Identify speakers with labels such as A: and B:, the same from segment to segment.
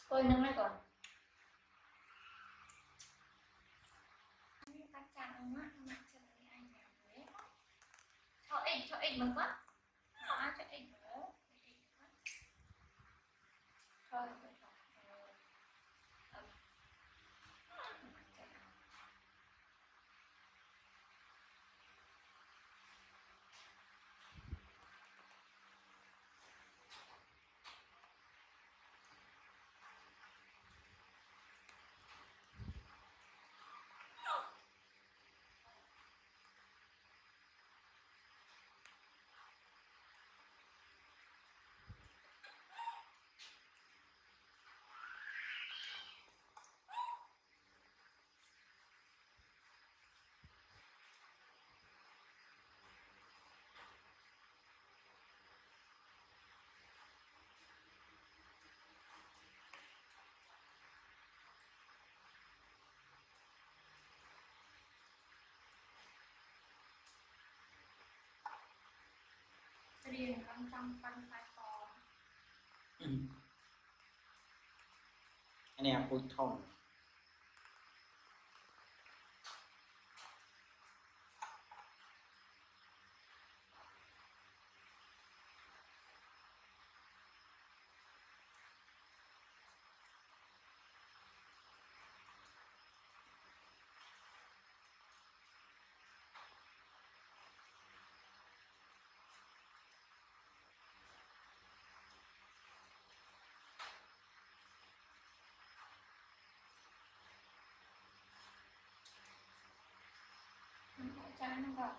A: Coi nâng lại còn cho ít bằng quá cho ít nữa thôi riêng trong phân phái to
B: anh em vui thông
A: trái nó vào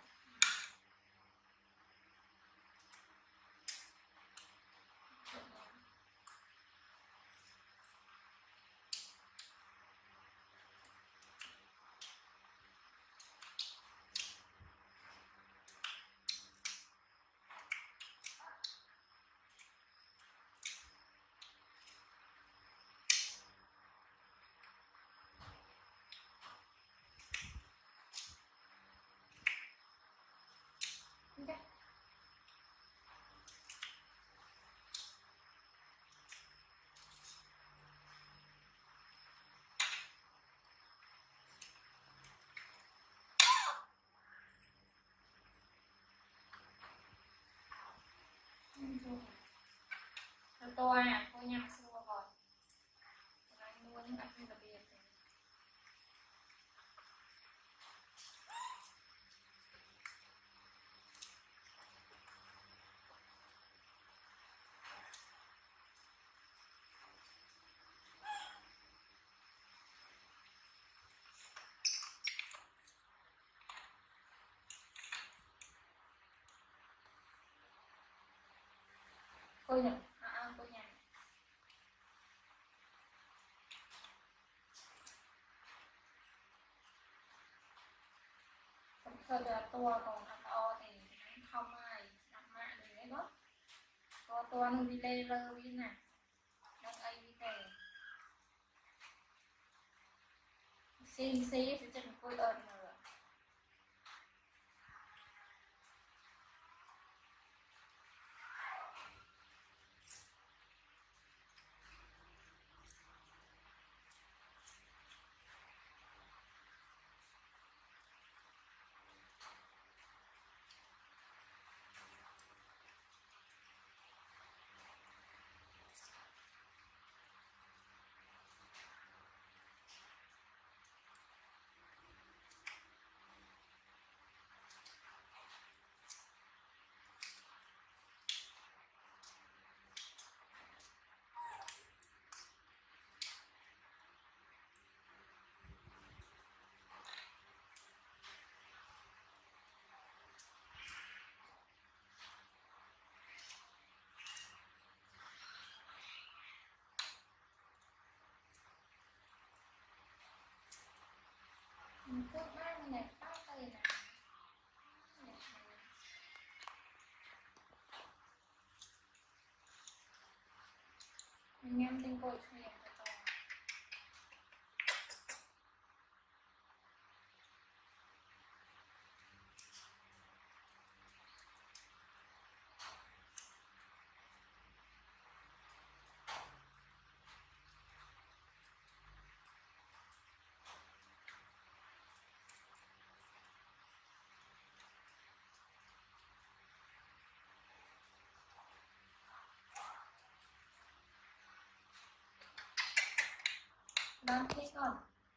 A: tôi nè, tôi nhằm xua rồi anh mua những anh đặc biệt cô nhỉ cô nhỉ thôi là tua còn ăn o thì không ai đặt mạng thì đấy đó có tua nó đi lê rơ đi nè đang ai đi tè xin xí sẽ chân cô ơn nữa cứ mang này tao tay này anh em tinh cột cho em cho ด้านที่ก่อน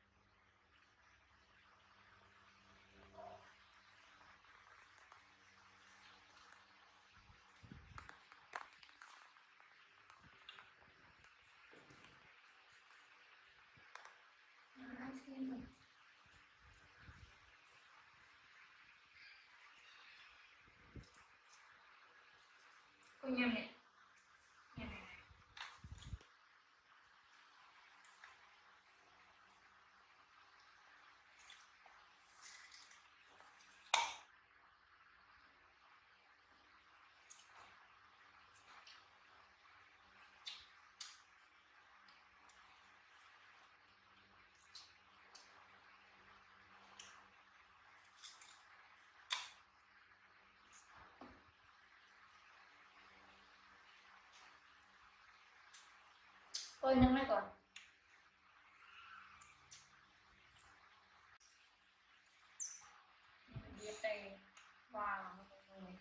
A: ด้านที่หนึ่งก็ยังเนี่ยยังไงก็ยังไม่ก่อนเดี๋ยวไปวางตรงนี้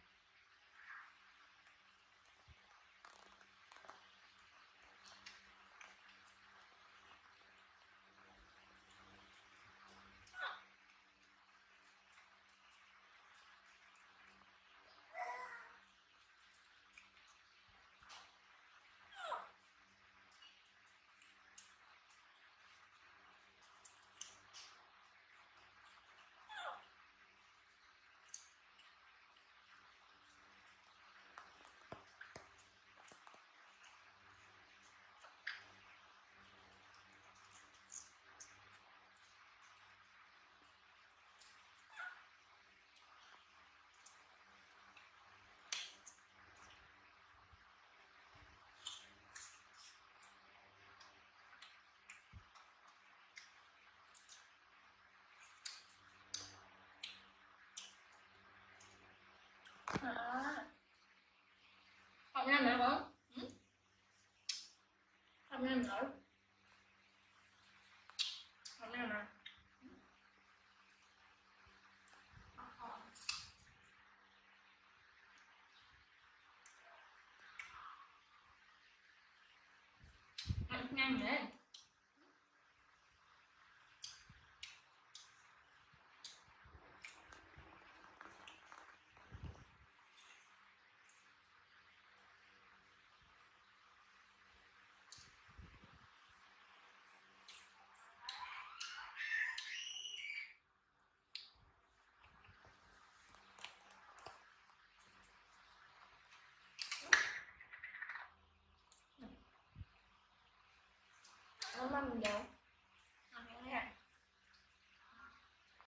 A: ทำงานไหนบ้างทำงานไหนทำงานไหนงานไหนแล้วมันเดี๋ยว